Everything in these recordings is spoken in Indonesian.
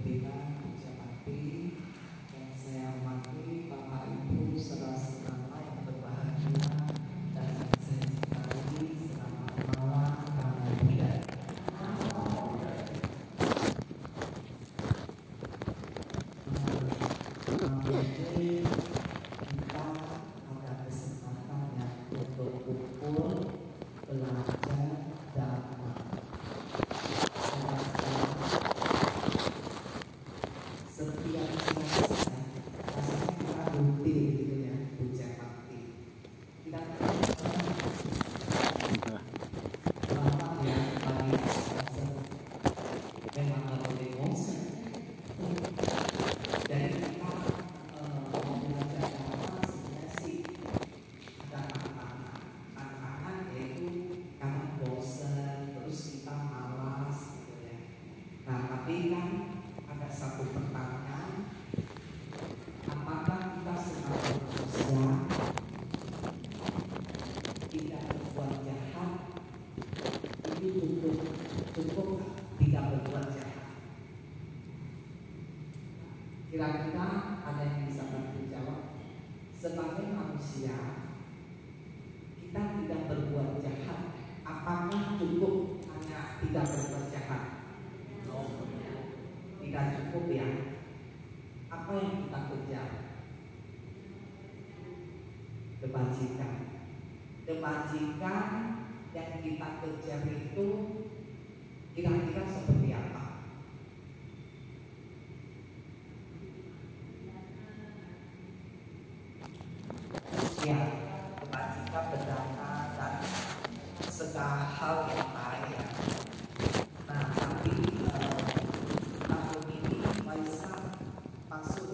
pimpinan Jabati yang saya hormati, Bapak Ibu saudara-saudara yang berbahagia dan yang saya cintai, selamat malam kami tidak. Jadi kita ada kesempatan yang berkumpul, belajar dan setiap selesai rasanya kita rutin gitu ya, puja bakti. Kita Bapak yang baik memang boleh bosan. Jadi kita mau belajar apa sebenarnya sih ada tantangan yaitu karena bosan terus kita malas gitu ya. Nah tapi kan ada satu pertanyaan, apakah kita sebagai manusia tidak berbuat jahat itu cukup tidak berbuat jahat? Kira-kira ada yang bisa bantu jawab? Sebagai manusia kita tidak berbuat jahat, apakah cukup hanya tidak berbuat jahat? Tidak cukup ya. Apa yang kita kejar? Kebajikan. Kebajikan yang kita kejar itu kira-kira seperti apa? Ya, kebajikan berdasar dan segala hal yang lain. Nah, tapi tahun ini Waisak masuk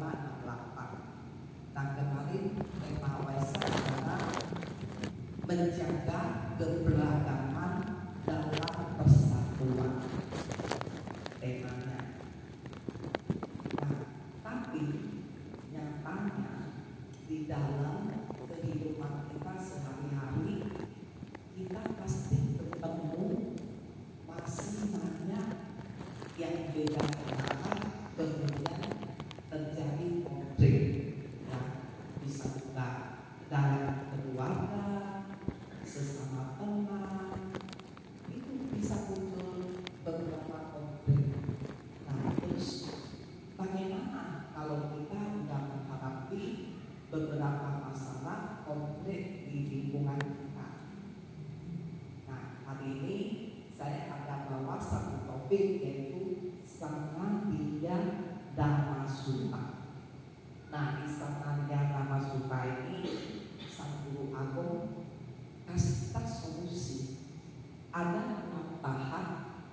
2568. Nah, kemarin tema Waisak adalah menjaga keberagaman dalam persatuan. Temanya. Nah, tapi nyatanya di dalam kehidupan kita sehari-hari kita pasti bertemu masih banyak yang beda pendapat, kemudian terjadi konflik yang bisa juga dalam keluarga, sesama teman, itu bisa muncul beberapa konflik. Nah terus bagaimana kalau kita sudah menghadapi beberapa masalah konflik di lingkungan kita? Nah hari ini saya akan bawa satu topik yaitu Sanandya Dhamma Sutta. Nah di Sanandya Dhamma Sutta ini Sang Guru Agung kasih kita solusi. Ada 6 tahap,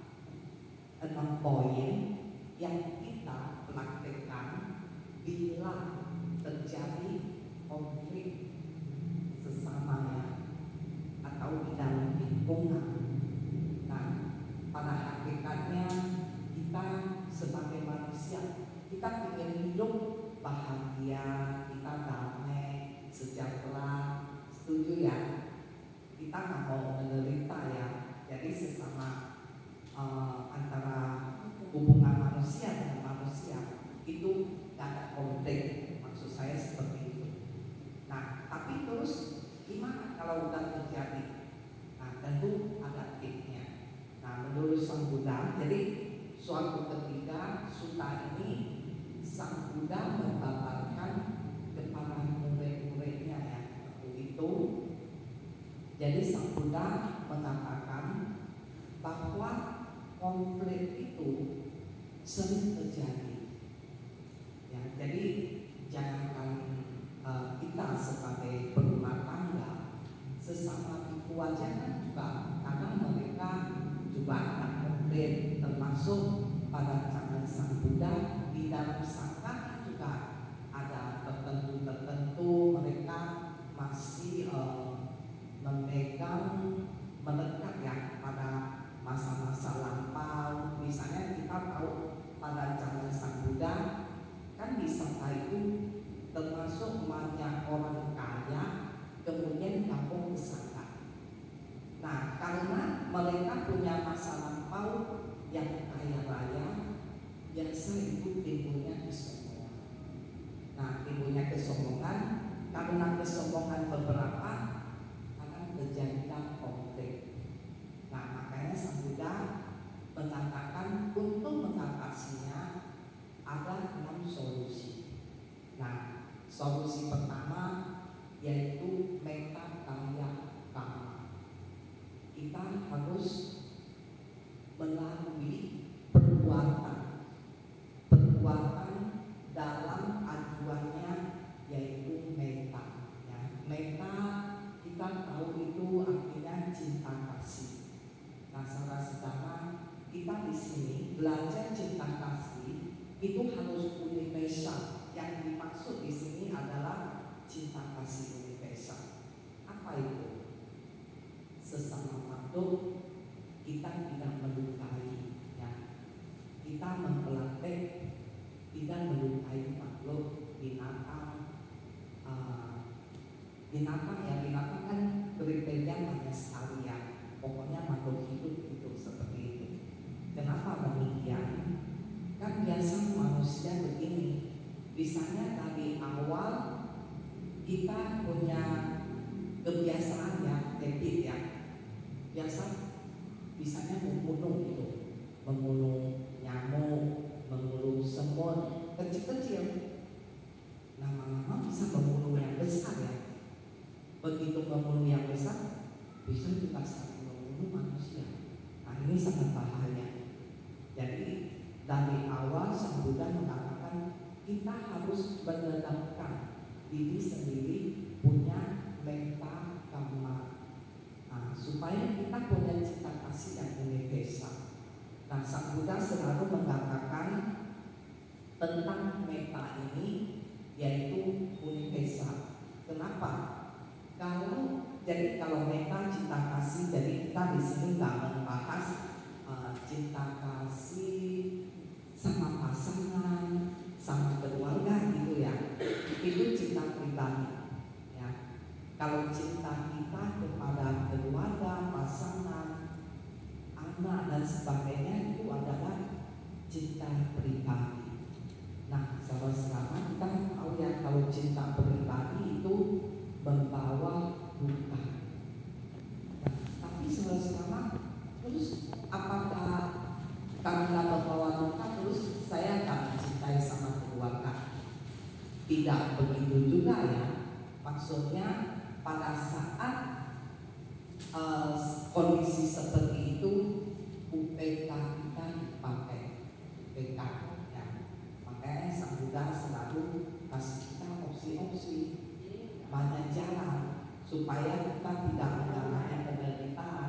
6 poin yang kita praktekkan bila terjadi konflik sesamanya atau di dalam lingkungan. Nah, pada hakikatnya kita sebagai manusia kita ingin hidup bahagia, kita damai, sejahtera, setuju ya? Kita nggak mau menderita ya. Jadi sesama antara hubungan manusia dengan manusia itu nggak ada konflik. Maksud saya seperti itu. Nah, tapi terus gimana kalau udah terjadi? Nah, tentu ada tipsnya. Nah, menurut Sang Buddha, jadi suatu ketika Sutta ini Sang Buddha membabarkan kepada murid-muridnya ya waktu itu. Jadi Sang Buddha mengatakan bahwa konflik itu sering terjadi. Ya, jadi jangan kita sebagai berumah tangga sesama biku wajanan juga kadang mereka juga ada konflik, termasuk pada zaman Sang Buddha di dalam sangka juga ada tertentu mereka masih memegang melekat ya pada masa-masa lampau. Misalnya kita tahu pada zaman Sang Buddha kan di Sangka itu termasuk banyak orang kaya kemudian kampung ke Sangka. Nah karena mereka punya masa lampau yang kaya raya, biasa belajar cinta kasih itu harus universal. Yang dimaksud di sini adalah cinta kasih universal. Apa itu? Sesama makhluk kita tidak melukai, ya. Kita mempelajari tidak melukai makhluk binatang. Binatang kan kriteria banyak sekali ya. Pokoknya makhluk hidup itu seperti itu. Kenapa demikian? Kan biasa manusia begini. Misalnya dari awal kita punya kebiasaan ya, habit ya. Biasa misalnya membunuh itu, membunuh nyamuk, membunuh semut kecil-kecil. Lama-lama bisa membunuh yang besar ya. Begitu membunuh yang besar, bisa juga sampai membunuh manusia. Nah ini sangat bahaya. Jadi dari awal Sang Buddha mengatakan kita harus menetapkan diri sendiri punya metta kamma. Nah, supaya kita punya cinta kasih yang universal. Nah Sang Buddha selalu mengatakan tentang metta ini yaitu universal. Kenapa? Kalau metta cinta kasih, jadi kita di sini nggak membahas cinta kasih sama pasangan, sama keluarga gitu ya. Itu cinta pribadi. Ya. Kalau cinta kita kepada keluarga, pasangan, anak dan sebagainya itu adalah cinta pribadi. Nah, sahabat-sahabat kita tahu ya kalau cinta pribadi itu membawa duka. Nah, tapi sahabat-sahabat, terus apakah karena membawa duka terus saya akan mencintai sama keluarga? Tidak begitu juga ya. Maksudnya pada saat kondisi seperti itu UPK kita dipakai. UPK ya. Makanya Sang Buddha selalu kasih kita opsi-opsi, banyak jalan supaya kita tidak mengalami penderitaan.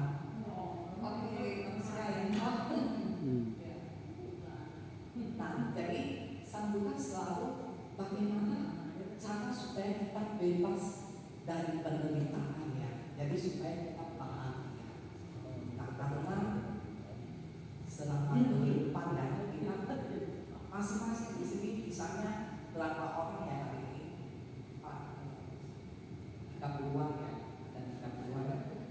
Nah, jadi Sang Buddha selalu bagaimana cara supaya kita bebas dari penderitaan ya. Jadi supaya kita bahagia. Nah, karena selama kehidupan ya kita masing-masing di sini misalnya berapa orang ya hari ini? Kita keluar ya, dan kita keluar.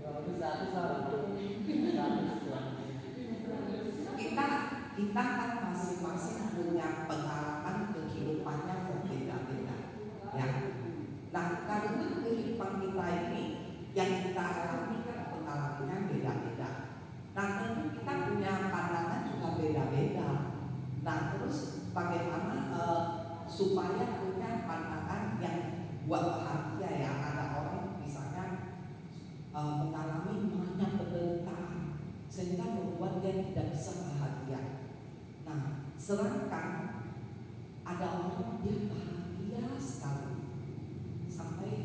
Kita kan masing-masing punya pengalaman kehidupannya berbeda-beda ya. Nah karena kehidupan kita ini yang kita alami kan pengalamannya beda-beda. Nah tentu kita punya pandangan juga beda-beda. Nah terus bagaimana supaya punya pandangan yang buat bahagia ya. Ada orang misalnya mengalami banyak penderitaan sehingga membuat dia tidak bisa bahagia. Nah, sedangkan ada orang dia bahagia sekali sampai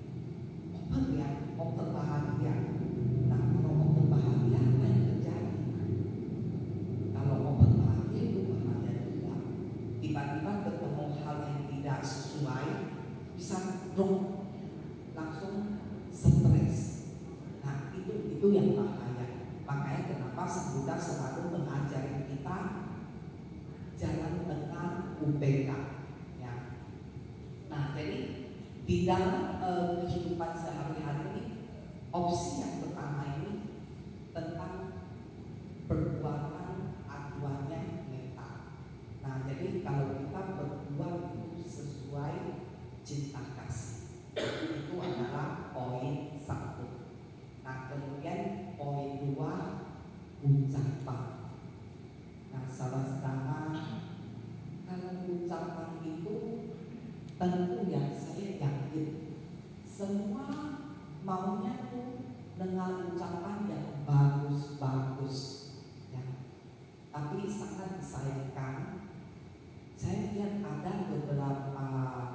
over bahagia. Nah, kalau over bahagia apa yang terjadi? Kalau over bahagia itu bahaya juga. Tiba-tiba ketemu hal yang tidak sesuai, bisa drop, langsung stres. Nah, itu yang bahaya. Makanya kenapa Sang Buddha selalu mengajari kita jalan dengan UPK ya. Nah jadi di dalam kehidupan sehari-hari ini opsi yang pertama ini tentang perbuatan aduannya metta. Nah jadi kalau kita berbuat itu sesuai cinta kasih itu adalah poin 1. Nah kemudian poin 2 ucapan. Nah sahabat-sahabat, kalau ucapan itu tentu ya saya yakin semua maunya tuh dengan ucapan yang bagus-bagus ya. Tapi sangat disayangkan saya lihat ada beberapa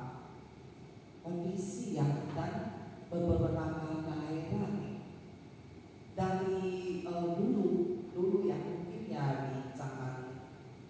kondisi yang dan beberapa daerah dari dulu yang mungkin ya di zaman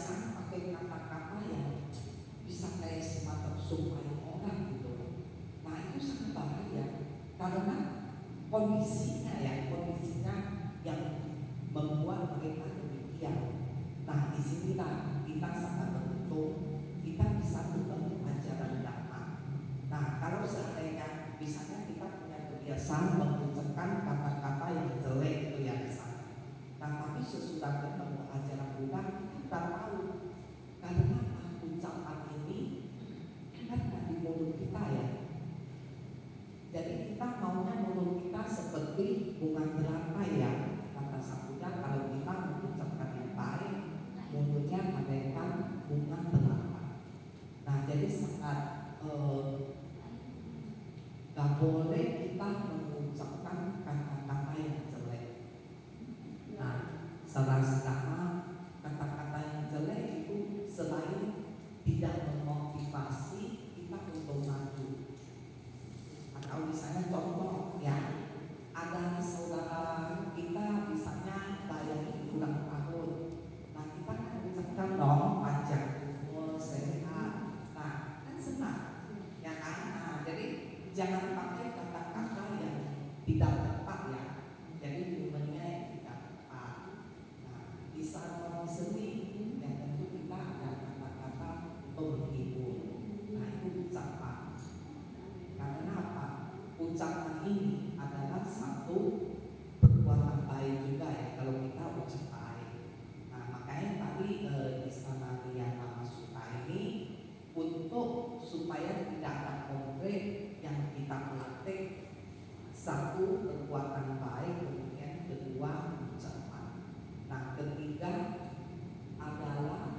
kebiasaan pakai kata-kata yang bisa kayak semacam supaya orang gitu. Nah itu sangat bahaya karena kondisinya yang membuat mereka demikian. Nah disinilah kita sangat beruntung kita bisa membangun ajaran dhamma. Nah kalau seandainya misalnya kita punya kebiasaan mengucapkan kata-kata yang jelek itu ya misalnya. Nah tapi sesudah ketemu ajaran Buddha kita tahu karena ucapan ini kan di mulut kita ya. Jadi kita maunya mulut kita seperti bunga teratai ya. Kata Sang Buddha kalau kita mengucapkan yang baik mulutnya bagaikan bunga teratai. Nah jadi sangat gak boleh kita mengucapkan kata-kata yang jelek. Nah saudara-saudara, kata-kata yang jelek itu selain tidak memotivasi kita untuk maju. Atau misalnya contoh ya, ada saudara kita misalnya bayar ulang tahun. Nah kita kan ucapkan dong panjang umur, sehat. Nah kan senang ya kan. Nah, jadi jangan pakai kata-kata yang tidak tepat ya. Jadi momennya yang tidak tepat. Nah di saat orang sedih yang tentu kita ada kata-kata untuk menghibur. Nah itu ucapan. Karena apa? Ucapan ini adalah satu perbuatan baik juga ya kalau kita ucap baik. Nah makanya tadi di sana Dhyana Sutta ini untuk supaya tidak ada konflik yang kita latih, satu perbuatan baik, kemudian kedua ucapan. Nah ketiga adalah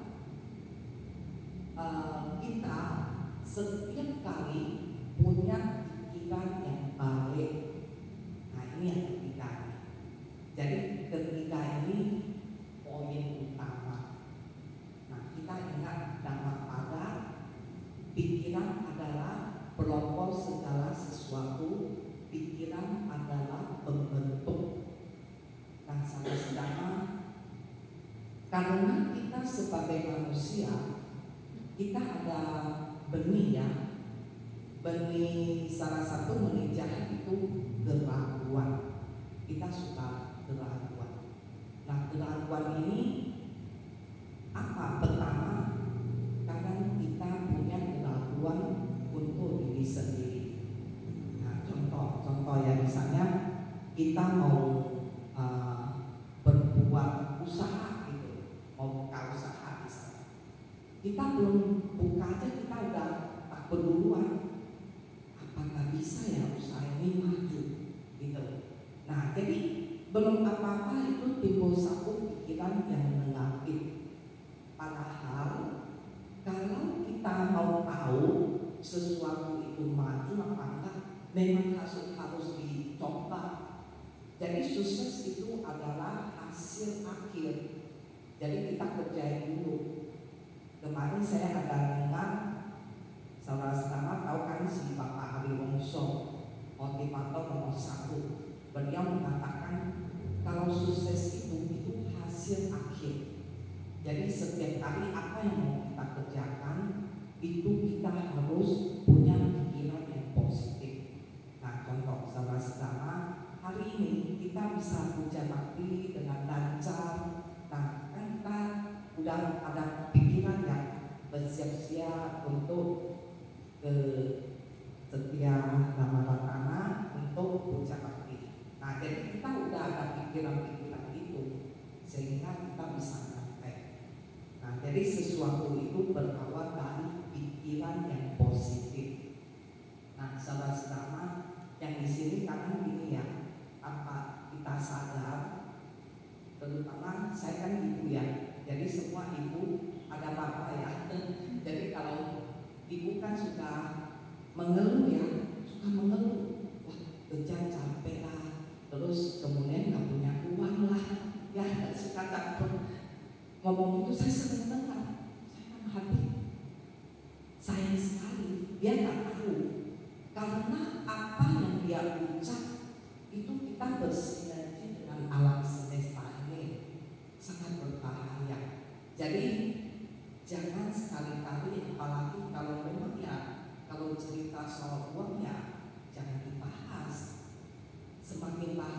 kita setiap kali punya pikiran yang baik. Nah ini yang ketiga. Jadi ketiga ini poin utama. Nah kita ingat Dhammapada, pikiran adalah pelopor segala sesuatu. Pikiran adalah pembentuk. Nah saudara-saudara, karena kita sebagai manusia, kita ada benih ya. Benih salah satu benih jahat itu keraguan. Kita suka keraguan. Nah keraguan ini apa? Pertama, karena kita punya keraguan untuk diri sendiri. Nah contoh ya misalnya kita mau berbuat usaha gitu, mau buka usaha misalnya. Kita belum buka aja kita udah tak berduluan. Apakah bisa ya usaha ini maju gitu. Nah jadi belum apa-apa itu timbul satu pikiran yang negatif. Padahal kalau kita mau tahu sesuatu itu maju apa enggak, memang harus dicoba. Jadi sukses itu adalah hasil akhir. Jadi kita kerjain dulu. Kemarin saya ada dengar saudara-saudara tahu kan si Bapak Hariwangso, motivator nomor 1. Beliau mengatakan kalau sukses itu hasil akhir. Jadi setiap kali apa yang mau kita kerjakan itu kita harus punya pikiran yang positif. Nah contoh saudara-saudara, hari ini kita bisa puja bakti dengan lancar. Nah kan kita udah ada pikiran yang bersiap-siap untuk ke setiap Dhammaratana untuk puja bakti. Nah jadi kita udah ada pikiran-pikiran itu sehingga kita bisa sampai. Nah jadi sesuatu itu berawal dari pikiran yang positif. Nah saudara-saudara yang di sini kadang gini ya, apa kita sadar, terutama saya kan ibu ya, jadi semua ibu ada bapak ya. Jadi kalau ibu kan suka mengeluh ya, suka mengeluh, wah kerja capek lah, terus kemudian nggak punya uang lah, ya suka takut ngomong itu. Saya sering dengar, saya hati sayang sekali dia nggak tahu karena apa yang dia ucap itu kita bersinergi dengan alam semesta ini sangat berbahaya. Jadi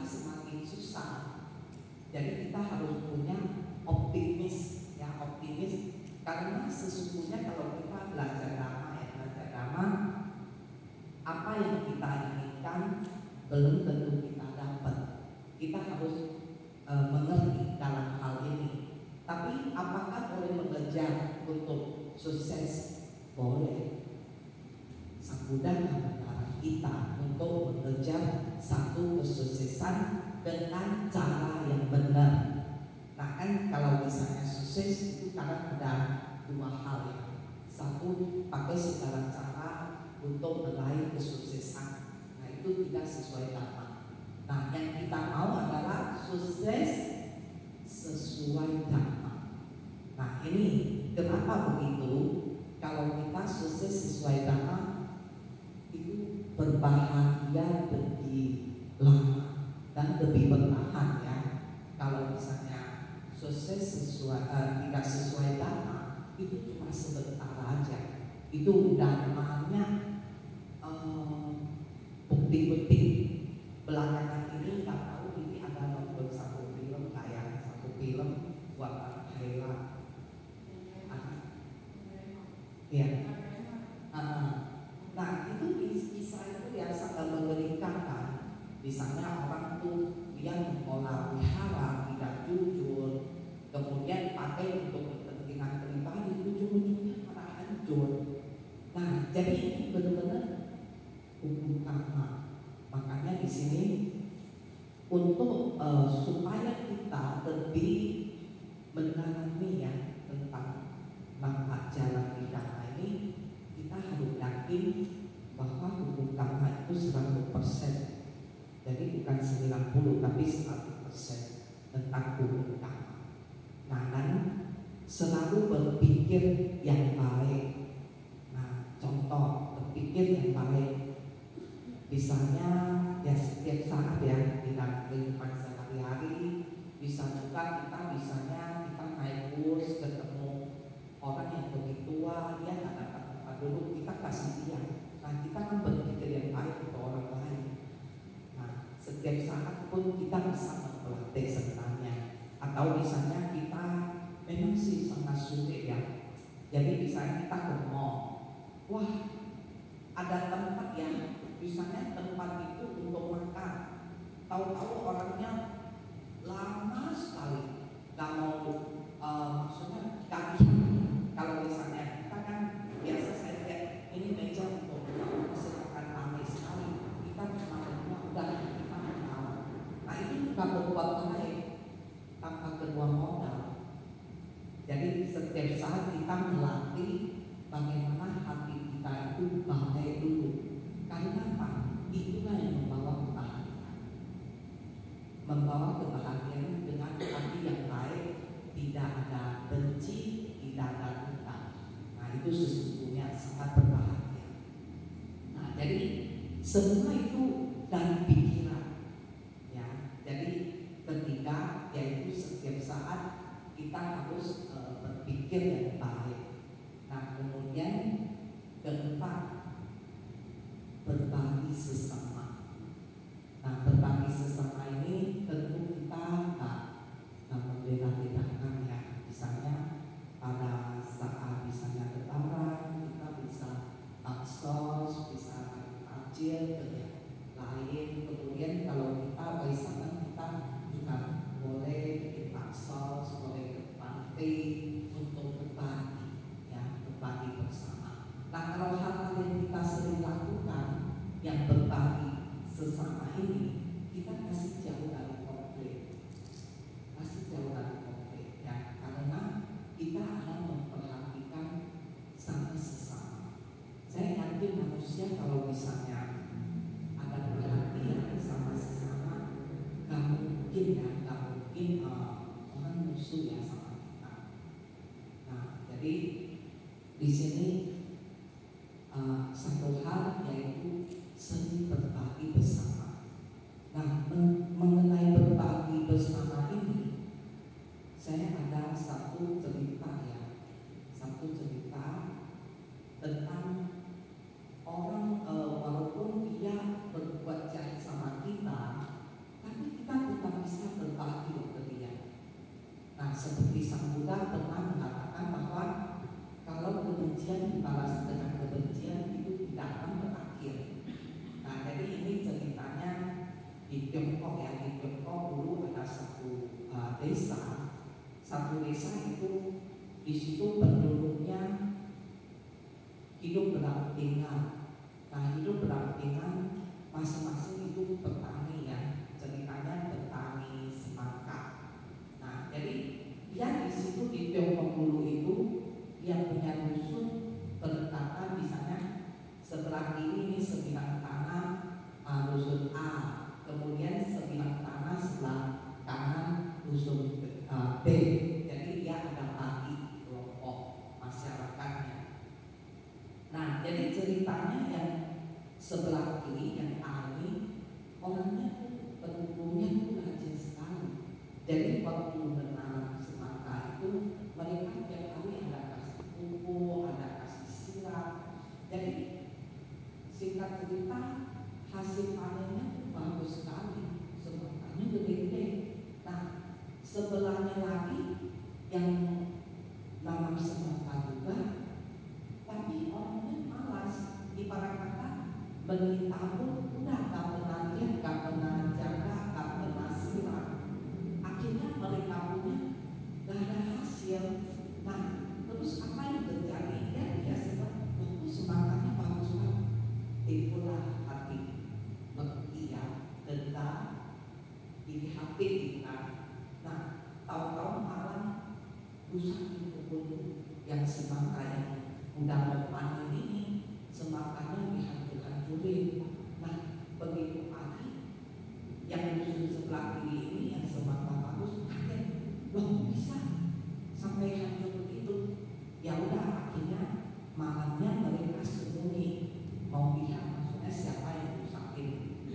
semakin susah. Jadi kita harus punya optimis, ya optimis. Karena sesungguhnya kalau kita belajar dhamma, apa yang kita inginkan belum tentu kita dapat. Kita harus mengerti dalam hal ini. Tapi apakah boleh mengejar untuk sukses? Boleh. Sang Buddha melarang kita untuk mengejar satu kesuksesan dengan cara yang benar. Nah kan kalau misalnya sukses itu kadang ada dua hal ya. Satu, pakai segala cara untuk meraih kesuksesan. Nah itu tidak sesuai dhamma. Nah yang kita mau adalah sukses sesuai dhamma. Nah ini kenapa begitu? Kalau kita sukses sesuai dhamma itu berbahagia lebih lama dan lebih bertahan ya. Kalau misalnya sukses tidak sesuai dhamma itu cuma sebentar aja. Itu dhammanya bukti-bukti. Belakangan ini nggak tahu ini ada nonton satu film buatan Thailand. Ya. Nah itu kisah itu ya sangat mengerikan kan. Misalnya orang tuh dia mengolah wihara tidak jujur, kemudian pakai untuk kepentingan pribadi, ujung-ujungnya malah hancur. Nah jadi ini benar-benar hukum karma. Makanya di sini untuk supaya kita lebih mendalami ya tentang manfaat jalan di dhamma ini, kita harus yakin bahwa hukum karma itu 100%. Jadi bukan 90 tapi 100% tentang hukum karma. Nah dan selalu berpikir yang baik. Nah contoh berpikir yang baik. Misalnya ya setiap saat ya di dalam kehidupan sehari-hari, bisa juga kita misalnya kita naik bus ketemu orang yang lebih tua, dia nggak dapat tempat duduk, kita kasih dia. Nah kita kan berpikir yang baik untuk orang lain. Nah setiap saat pun kita bisa memperlatih sebenarnya. Atau misalnya kita memang sih sangat sulit ya. Jadi misalnya kita ke mall, wah ada tempat yang misalnya tempat itu untuk makan, tahu-tahu orangnya lama sekali, nggak mau maksudnya nggak bisa. Kalau misalnya kita kan biasa saya lihat ini meja untuk makan ramai sekali, kita cuma udah kita mau. Nah itu juga berbuat baik tanpa kedua modal. Jadi setiap saat kita melatih bagaimana hati kita itu baik dulu. Karena apa? Itulah yang membawa kebahagiaan. Membawa kebahagiaan dengan hati yang baik, tidak ada benci, tidak ada dendam. Nah itu sesungguhnya sangat berbahagia. Nah jadi semua itu dari pikiran. Ya, jadi ketiga yaitu setiap saat kita harus berpikir yang baik. Nah kemudian keempat, berbagi sesama. Nah berbagi sesama ini tentu kita nggak membeda-bedakan ya. Misalnya pada saat misalnya lebaran kita bisa aksos, bisa takjil ke yang lain. Kemudian kalau kita waisanan kita juga boleh bikin aksos, boleh ke pantai untuk berbagi ya, berbagi bersama. Nah kalau hal-hal yang kita sering lakukan yang berbagi sesama ini, kita kasih jauh dari konflik, ya, karena kita akan memperhatikan sama sesama. Saya yakin manusia kalau misalnya ada perhatian sama sesama, nggak mungkin orang musuh ya sama kita. Nah jadi di sini satu hal yaitu sering berbagi bersama. Nah mengenai berbagi bersama ini, saya ada satu cerita tentang orang walaupun dia berbuat jahat sama kita, tapi seperti Sang Buddha pernah mengatakan bahwa kalau kebencian dibalas dengan kebencian itu tidak akan berakhir. Nah, jadi ini ceritanya di Tiongkok ya. Di Tiongkok dulu ada desa. Satu desa itu di situ penduduknya hidup berdampingan. Nah, hidup berdampingan masing-masing itu petani ya. Ceritanya petani semangka. Nah, jadi dia di situ di Tiongkok dulu itu dia punya dusun berdekatan, misalnya sebelah kiri ini sebidang tanah dusun A, kemudian sebidang tanah sebelah kanan dusun B. Jadi dia ada bagi kelompok masyarakatnya. Nah, jadi ceritanya yang sebelah kiri yang A ini orangnya penduduknya tuh rajin sekali. Jadi waktu menanam semangka itu mereka tiap hari ada kasih pupuk, ada kasih siram. Jadi singkat cerita hasil panennya tuh bagus sekali, semangkanya gede-gede. Nah, sebelahnya lagi yang nanam semangka juga, tapi orangnya malas. Ibarat kata beli tabur udah gak pernah lihat, gak pernah jaga, gak pernah siram. Akhirnya mereka punya gak ada hasil. Nah, terus apa yang terjadi? Dia sebab semangkanya bagus banget. Itulah hati mengia, dendam, ini hati kita. Nah, tahu-tahu malam rusak di kebun yang semangka yang udah mau panen ini, semangkanya dihancur-hancurin. Nah, begitu pagi yang dusun sebelah kiri ini yang semangka bagus, kaget, loh bisa sampai hancur begitu. Ya udah, akhirnya malamnya mereka sembunyi mau lihat maksudnya siapa yang rusakin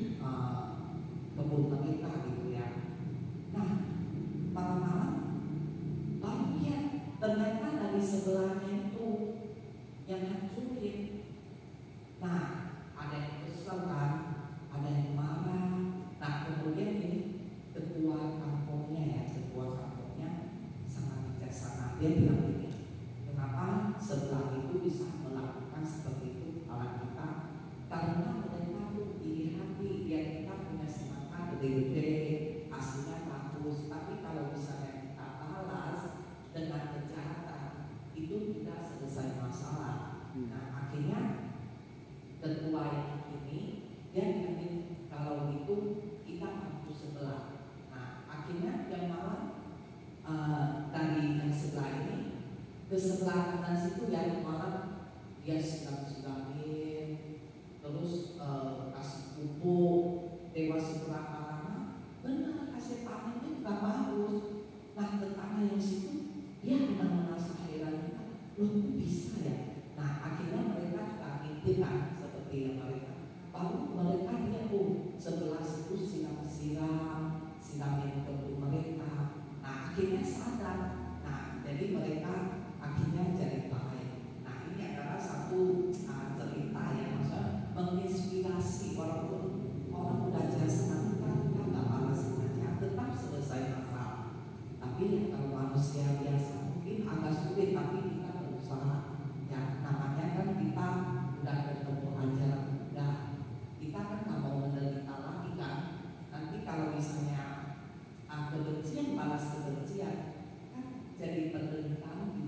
kebun mereka gitu ya. Nah, malam-malam baru lihat ternyata dari sebelahnya itu yang hancurin. Nah, ada yang kesel kan, ada yang marah. Nah, kemudian ini ketua kampungnya ya, ketua kampungnya sangat bijaksana. Dia bilang gini, kenapa sebelah itu bisa melakukan seperti itu ala kita? Karena mereka tuh iri hati, dia kita punya semangka gede-gede, hasilnya bagus. Tapi kalau misalnya kita balas dengan kejahatan, itu tidak selesai masalah. Nah, akhirnya ketua yang ini dia ingin kalau itu kita mampu sebelah. Nah, akhirnya yang malam dari yang sebelah ini ke sebelah kanan situ yang malam dia siram-siramin, terus kasih pupuk, dewasa berapa lama, benar hasil panennya juga bagus. Nah, tetangga yang situ dia tidak merasa heran, loh kok bisa ya. Nah, akhirnya mereka juga ngintipkan seperti yang mereka baru mereka lihat sebelah situ siramin kebun mereka. Nah, akhirnya sadar. Nah, jadi mereka akhirnya jadi baik. Nah, ini adalah satu cerita yang maksudnya menginspirasi walaupun orang udah jelas nanti kita nggak balas saja tetap selesai masalah. Tapi ya, kalau manusia biasa mungkin agak sulit, tapi kita berusaha. Ya, namanya kan kita udah ketemu ajaran Buddha, kita kan nggak mau menderita lagi kan. Nanti kalau misalnya kebencian balas kebencian kan jadi penderitaan di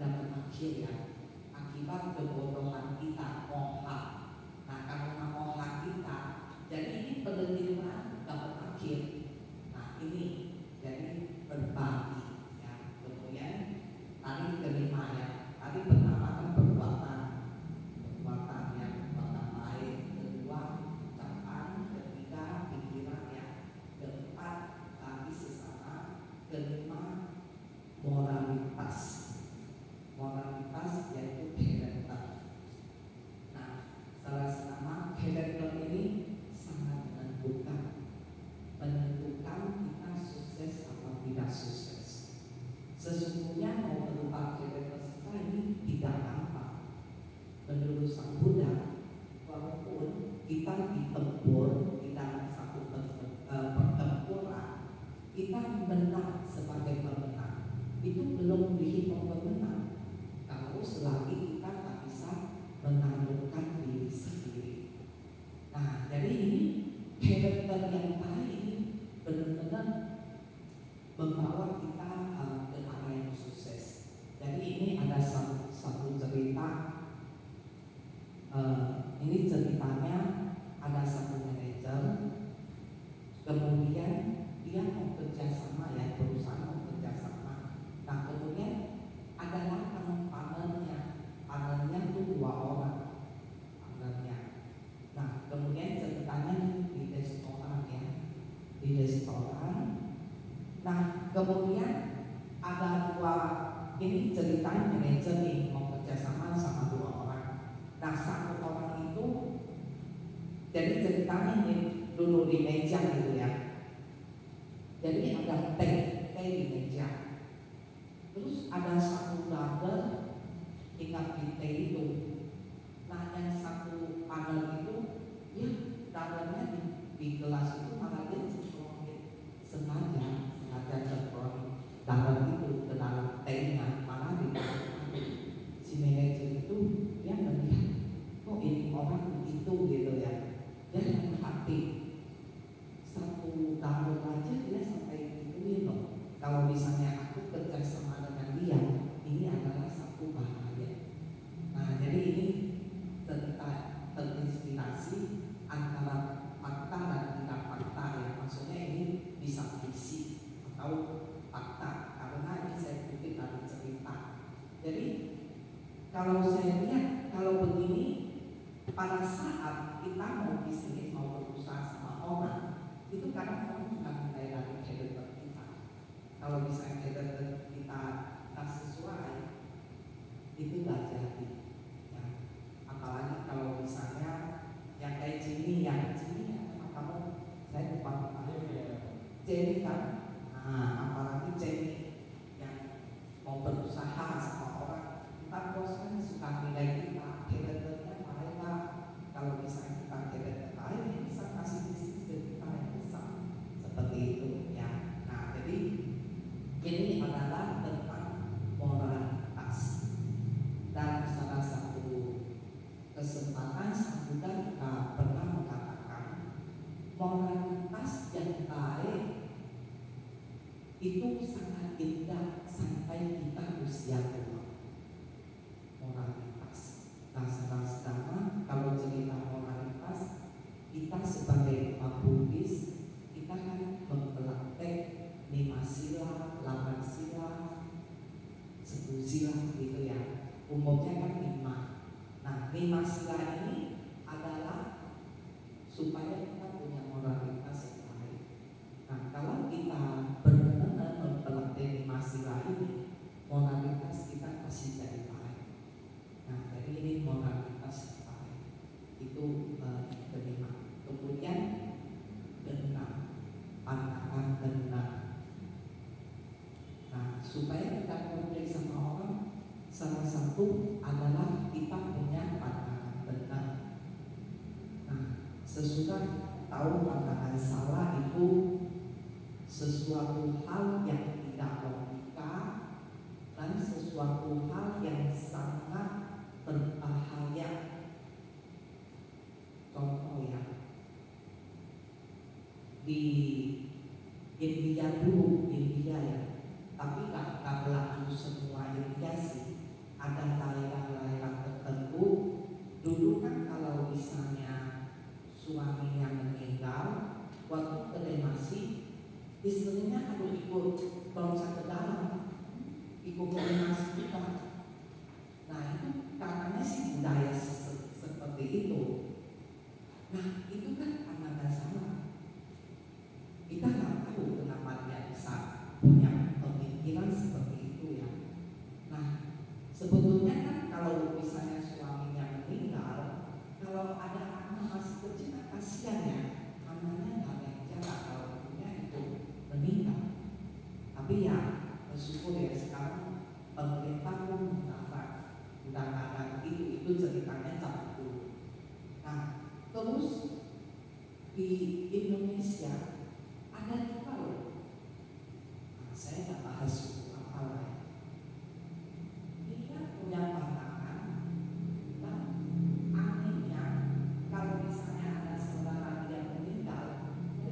caregiver yang baik ini benar-benar membawa kita ke arah yang sukses. Jadi ini ada satu cerita. Ini ceritanya ada satu manajer, kemudian dia mau kerjasama ya, perusahaan mau kerjasama. Nah kemudian adalah partnernya itu 2 orang partnernya. Nah kemudian ceritanya di restoran ya, di restoran. Nah kemudian ada 2, ini ceritanya manajer nih mau kerjasama sama 2 orang. Nah 1 orang itu, jadi ceritanya ini dulu di meja gitu ya. Jadi ada teh di meja. Terus ada 1 double ingat di teh itu. Nah yang 1 panel itu, ya double-nya di gelas itu malah dia sengaja cemplung double itu ke dalam tehnya, malah dimasukkan. Si manajer itu dia melihat, kok ini orang begitu gitu ya. Dia hati 1 double aja dia sampai gituin loh. Kalau misalnya aku kerja sama dengan dia, ini adalah satu bahaya. Nah jadi ini terinspirasi antara fakta dan tidak fakta ya. Maksudnya ini bisa fiksi atau fakta, karena ini saya kutip dari cerita. Jadi kalau saya lihat, kalau begini, pada saat kita mau bisnis, mau berusaha sama orang, itu kadang orang juga mulai dari karakter kita. Kalau misalnya karakter kita tak sesuai, itu gak jadi ya. Apalagi kalau misalnya yang kayak Jimmy ya, kamu saya lupa Jenny kan. Nah apalagi Jenny yang mau berusaha sama orang, kita bos kan suka nilai kita, karakternya mereka. Kalau misalnya kita karakter lain, bisa kasih bisnis ke kita yang besar seperti itu ya. Nah jadi ini adalah tentang moralitas. Dan salah satu kesempatan Sang Buddha juga pernah mengatakan moralitas yang baik itu sangat indah sampai kita usia tua. Moralitas. Nah saudara-saudara, kalau cerita moralitas, kita sebagai umat Buddhis, kita kan mempelajari 5 sila, 8 sila, 10 sila gitu ya. Umumnya kan 5. Nah 5 sila ini adalah supaya kita punya moralitas yang baik. Nah kalau kita benar-benar mempelajari 5 sila ini, moralitas kita pasti jadi baik. Nah jadi ini moralitas yang baik. Itu kelima. Kemudian benar, pandangan benar. Nah supaya kita percaya sama orang, salah satu adalah kita punya pandangan benar. Nah sesudah tahu pandangan salah itu sesuatu hal yang tidak logika dan sesuatu hal yang sangat berbahaya. Contoh ya, di India dulu, India ya, tapi gak berlaku semua India sih. Ada daerah-daerah tertentu dulu kan kalau misalnya suaminya meninggal, waktu kremasi istrinya harus ikut melompat ke dalam, ikut kremasi juga. Nah itu katanya sih budaya seperti itu. Nah itu kan anak salah. Kita nggak tahu kenapa dia bisa punya pemikiran seperti itu ya. Nah sebetulnya kan kalau misalnya suaminya meninggal, kalau ada anak masih kecil kan kasihan ya, anaknya nggak ada yang jaga kalau punya itu meninggal. Tapi ya bersyukur ya sekarang pemerintah pun udah ada itu ceritanya cabut dulu. Nah terus di Indonesia ada juga loh. Nah, saya nggak bahas suku apa lah ya. Dia punya pandangan dan anehnya kalau misalnya ada saudara dia meninggal,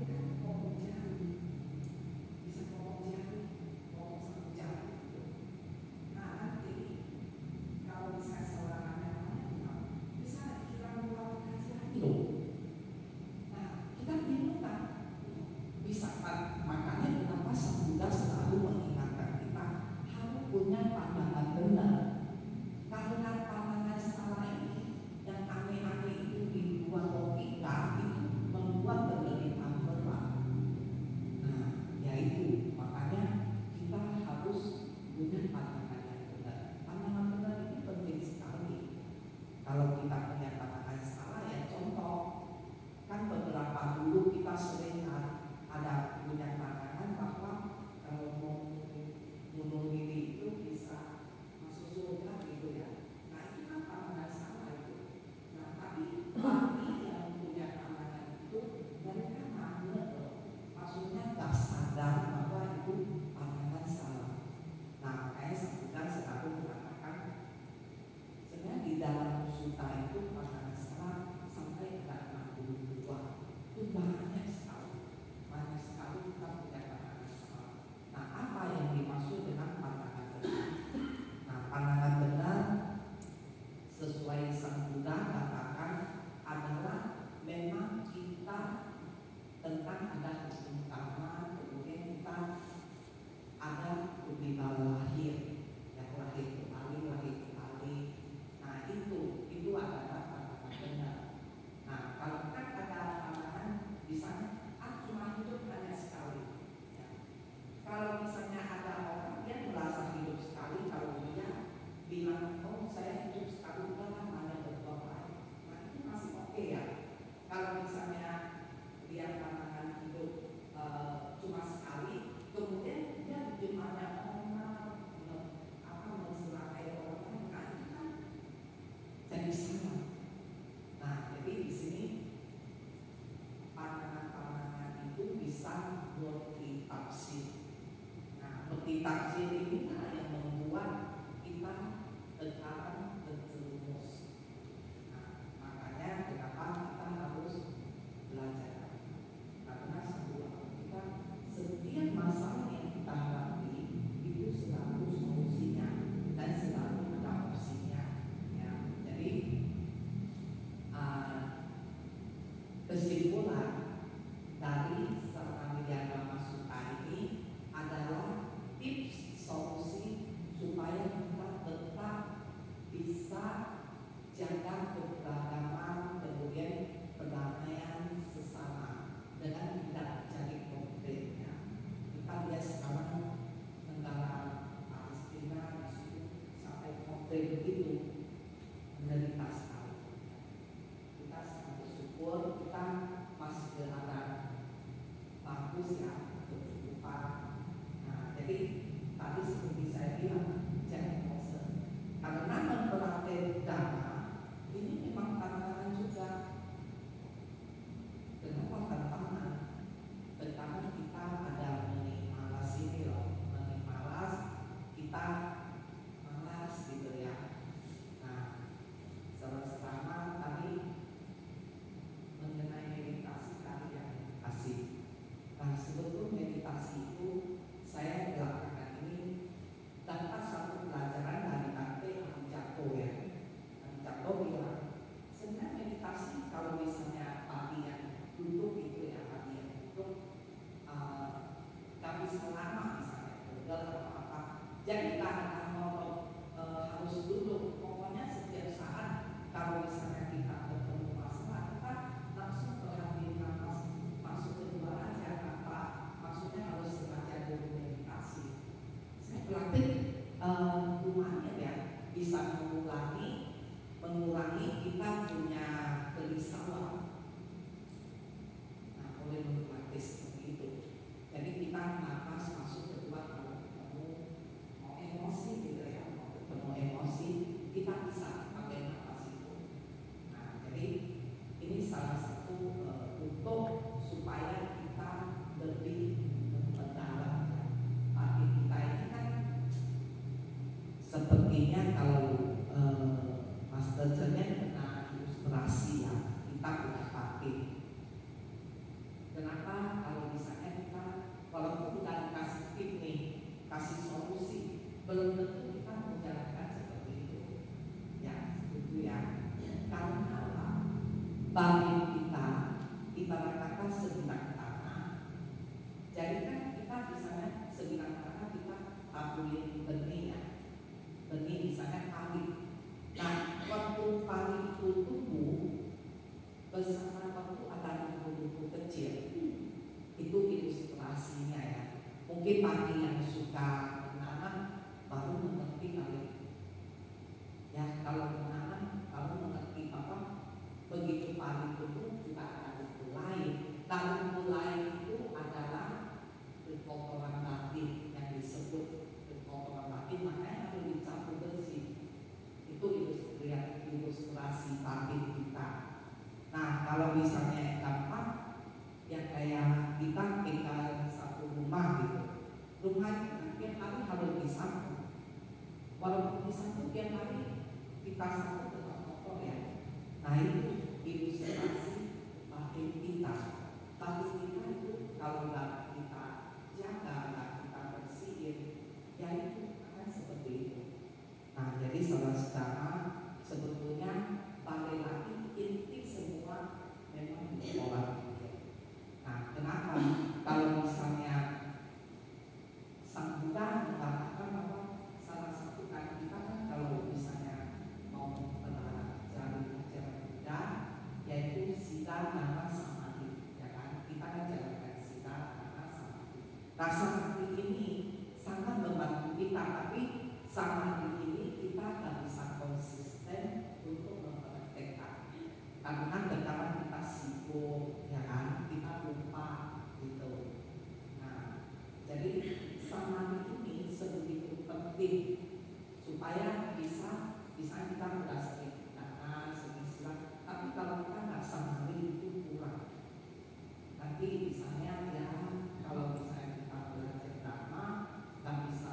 tafsir ini yang membuat kita terkadang terjerumus. Nah, makanya kenapa kita harus belajar, karena setiap masalah yang kita hadapi itu selalu solusinya dan selalu ada opsinya. Ya, jadi kesimpulan dari serta diagram masukan ini adalah tips solusi supaya kita tetap bisa jaga keberagaman, kemudian perdamaian sesama dengan tidak terjadi konfliknya. Kita lihat sekarang negara Palestina sampai konflik itu menderita sekali. Kita sangat bersyukur kita masih ada bagus ya kecukupan. Nah, jadi tadi seperti saya bilang jangan bosan karena memperhatikan dana ini memang tantangan juga. Kenapa tantangan? Pertama kita ada money malas ini loh, money malas kita malas gitu ya. Nah, sama-sama tadi mengenai meditasi tadi yang kasih. Nah, sebetulnya meditasi itu saya belakangan ini dapat satu pelajaran dari Ante Anjako ya. Anjako bilang sebenarnya meditasi kalau misalnya pagi yang duduk itu ya, pagi yang duduk gak bisa lama misalnya dalam apa. Jadi karena harus duduk, pokoknya setiap saat kalau misalnya kita ketemu masalah kita langsung perhatiin nafas masuk ke luar aja, apa maksudnya harus sengaja dulu meditasi. Saya pelatih rumahnya ya bisa mengurangi kita punya kerisauan. Nah, oleh menikmati seperti itu. Jadi kita nafas masuk ke luar kalau ketemu mau emosi gitu ya, mau ketemu emosi kita bisa pakai nafas itu. Nah, jadi ini salah satu untuk supaya kita lebih mendalam. Hati kita ini kan sepertinya kalau Master Chen pernah ilustrasi ya, kita punya hati. Kenapa kalau misalnya kita walaupun udah dikasih tip nih, kasih solusi, belum tentu kita menjalankan seperti itu. Ya, setuju ya. Karena apa? Bagi kita ibarat kata sebidang tanah. Jadi kan kita misalnya sebidang tanah kita taburin benihnya, benih misalnya padi. Nah, waktu padi itu tumbuh bersama waktu ada tumbuh kecil, itu ilustrasinya ya. Mungkin padi yang suka menanam baru mengerti kali. Ya, kalau menanam baru mengerti apa. Begitu padi tumbuh juga ada rumput lain. Dan rumput lain itu adalah kotoran batin yang disebut kotoran batin, makanya harus dicampur bersih. Itu ilustrasi batin kita. Nah, kalau misalnya gampang, ya kayak kita tinggal satu rumah gitu. Rumah tiap hari harus disapu. Walaupun disapu tiap hari kita sapu tetap kotor ya. Nah, itu ilustrasi batin kita. Batin kita itu kalau nggak kita jaga, nggak kita bersihin, ya itu akan seperti itu. Nah, jadi saudara-saudara sebetulnya balik lagi inti semua memang di pola pikir. Nah, kenapa? Kalau misalnya Sang Buddha mengatakan bahwa salah satu kan kita kan kalau misalnya mau ajaran Buddha yaitu sila nama samadhi, ya kan? Kita kan jalankan sila nama samadhi. Nah, samadhi ini sangat membantu kita, tapi samadhi ini kita nggak bisa konsisten untuk mempraktekkan karena terkadang kita sibuk, ya kan? Kita lupa gitu. Nah, jadi samadhi ini sebegitu penting supaya bisa kita udah sering dana, sering silat. Tapi kalau kita nggak samadhi itu kurang. Nanti misalnya ya kalau misalnya kita belajar dharma nggak bisa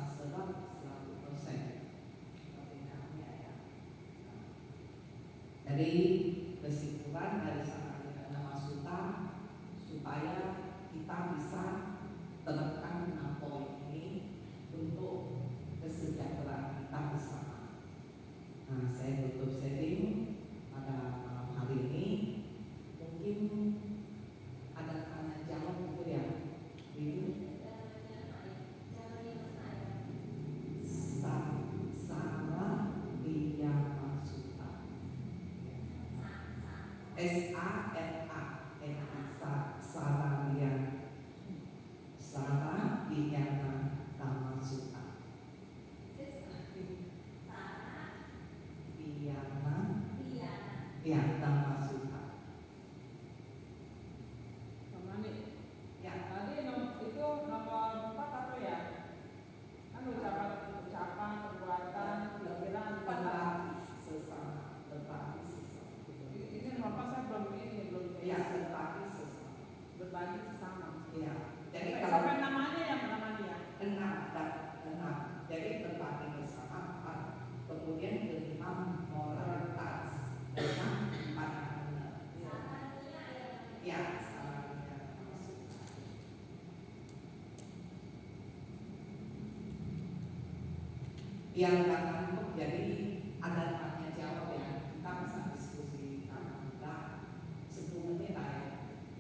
Yang nggak ngantuk jadi ada tanya jawab ya, kita bisa diskusi karena kita 10 menit lah ya.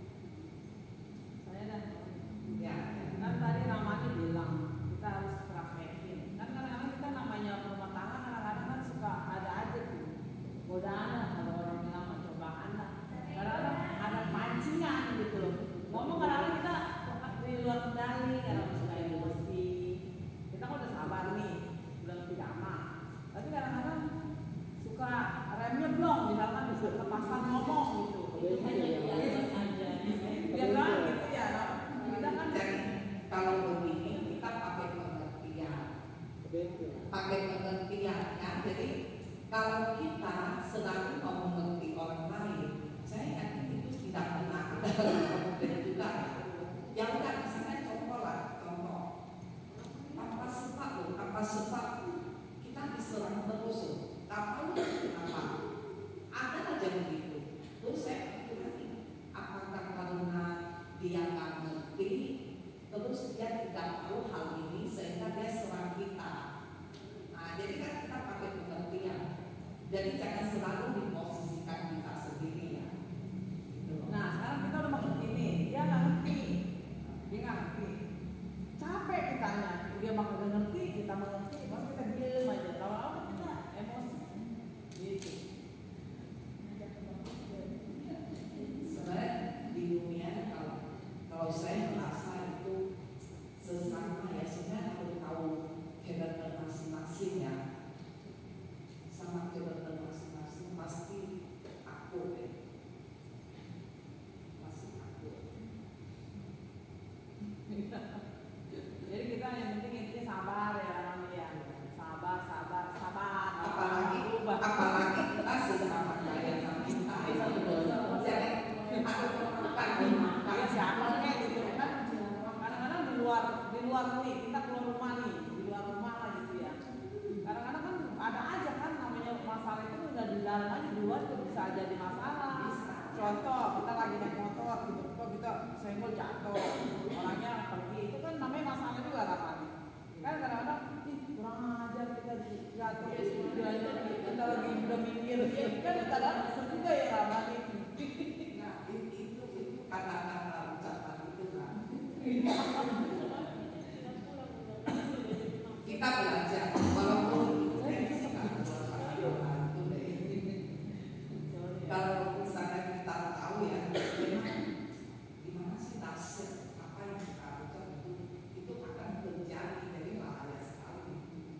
Saya dan Ya, kan tadi namanya bilang kita harus praktekin. Kan kadang-kadang kita namanya rumah tangga kadang-kadang kan suka ada aja tuh godaan, ada orang bilang cobaan lah. Kadang-kadang ada pancingan gitu loh. Ngomong kadang-kadang kita di luar kendali, kadang suka emosi. Kita kan udah sabar nih, belum pidana. Tapi kadang-kadang suka remnya blong, misalkan bisa lepasan ngomong gitu. Biar kan gitu ya. Kita kan jadi kalau begini kita pakai pengertian. Pakai pengertian ya. Jadi kalau kita sedang mau mengerti orang lain, saya yakin itu tidak pernah ada kemudian juga. Yang udah misalnya contoh lah, contoh apa sebab kita diserang terus, tak tahu kenapa. Ada aja begitu. Terus saya pikir lagi, apakah karena dia nggak ngerti, terus dia tidak tahu hal ini sehingga dia serang kita. Nah, jadi kan kita pakai pengertian. Jadi jangan selalu diposisikan kita sendiri ya. Nah sekarang kita udah maksud ini, dia nggak ngerti, capek kitanya, dia bakal ngerti, kita mengerti, pas kita diem aja, lama-lama kita emosi, gitu. Sebenarnya di dunia kalau saya merasa itu sesama ya, sebenarnya harus tahu karakter masing-masing ya. Sama karakter masing-masing pasti aku deh. Jadi kita yang penting intinya sabar ya namanya, sabar. Apalagi kita sesama kayak kita. Jadi Kalau siapa kayak gitu kan, kadang-kadang di luar nih, kita keluar rumah nih, di luar rumah lah gitu ya. Kadang-kadang kan ada aja kan namanya masalah itu udah di dalam aja, di luar tuh bisa jadi masalah. Contoh kita lagi naik motor gitu, kok kita senggol jatuh, orangnya pergi, itu kan namanya masalah juga kan. Kan kadang-kadang kurang ajar kita jatuh, kita lagi udah mikir, kan kadang-kadang sedih juga ya Ramadi. itu kata-kata ucapan itu kan. Kita belajar walaupun kalau misalnya kita tahu ya gimana sih tafsir apa yang kita ucap itu akan terjadi, jadi bahaya sekali.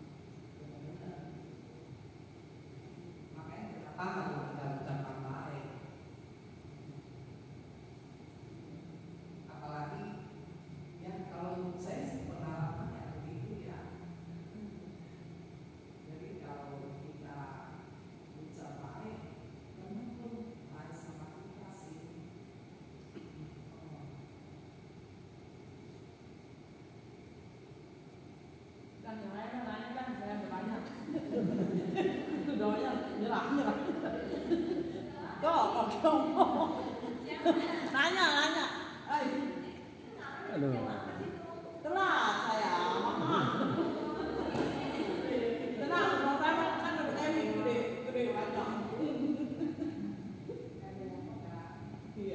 Makanya kenapa kalau kita ucapkan baik, apalagi ya kalau saya sih pengalamannya begitu ya. Jadi kalau kita ucap baik, teman pun baik sama kita sih. Dan yang lain kan nanya kan saya bertanya. Itu doanya nyerah. Kok nanya. Aduh. Telat saya, mama. Tenang, kalau saya kan udah kayak gede banyak. Iya.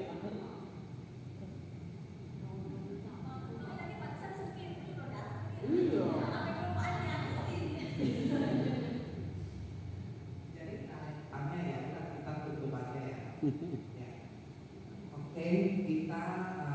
Jadi tanya ya, kita tutup aja ya. Ya. Oke, kita